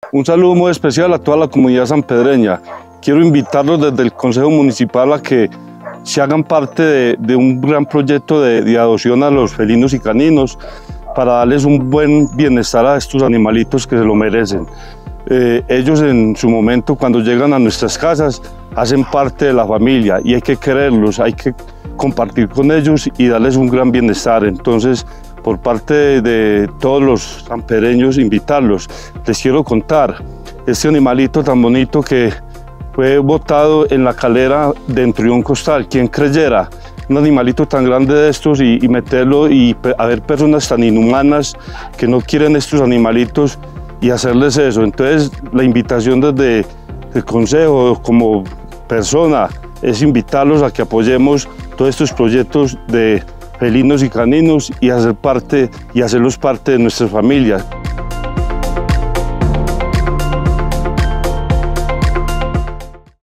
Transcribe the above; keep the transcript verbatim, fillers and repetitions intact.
Un saludo muy especial a toda la comunidad sanpedreña. Quiero invitarlos desde el Consejo Municipal a que se hagan parte de, de un gran proyecto de, de adopción a los felinos y caninos para darles un buen bienestar a estos animalitos que se lo merecen. Eh, ellos en su momento, cuando llegan a nuestras casas, hacen parte de la familia y hay que quererlos, hay que compartir con ellos y darles un gran bienestar. Entonces, por parte de, de todos los sanpedreños, invitarlos. Les quiero contar este animalito tan bonito que fue botado en la calera dentro de un costal. ¿Quién creyera? Un animalito tan grande de estos y, y meterlo y haber personas tan inhumanas que no quieren estos animalitos y hacerles eso. Entonces la invitación desde el Consejo como persona es invitarlos a que apoyemos todos estos proyectos de felinos y caninos y hacer parte y hacerlos parte de nuestras familias.